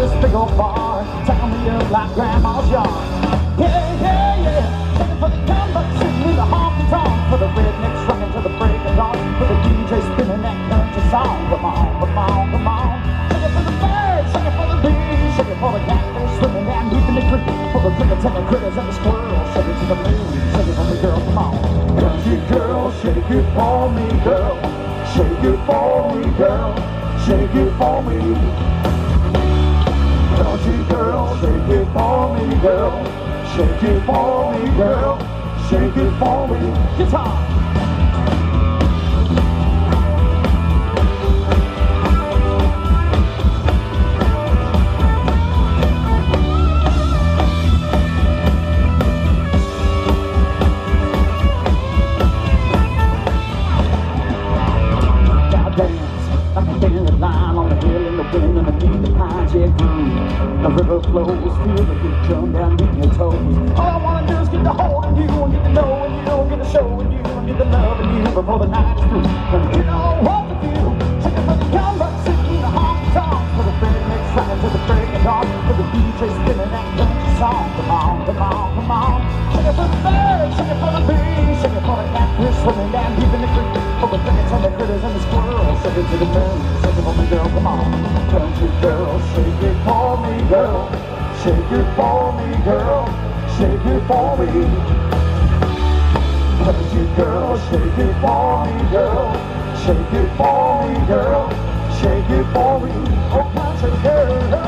this big old bar, tell me up like grandma's yard. Yeah, yeah, yeah. Take it for the gunbuck sitting in the honky tonk, for the rednecks rocking till the break of dawn, for the DJ spinning that country song. Come on, come on, come on. Shake it for the birds, shake it for the bees, shake it for the catfish swimming down deep in the creek, for the crickets and the critters and the squirrels. Shake it to the moon, shake it for me, girl, come on. Country girl, shake it for me, girl. Shake it for me, girl. Shake it for me. Country girl, shake it for me, girl. Shake it for me, girl. Shake it for me. Guitar. The river flows, feel the heat come down in your toes. All I wanna do is get to holding you, and get to knowing you, get to showing you, and get to loving you before the night is through. And you know what to do. Take it for the gunbuck sitting in the honky tonk, for the rednecks rocking till the break of dawn, for the DJ spinning that country song. Come on, come on, come on. Shake it for the birds, shake it for the bees, shake it for the catfish swimming down deep in the creek, for the crickets and the critters and the squirrels. Shake it to the moon, shake it for me, girl, come on. Country girl, shake it for me, girl. Shake it for me, girl. Shake it for me. Country girl, shake it for me, girl. Shake it for me, girl. Shake it for me. Oh, country girl.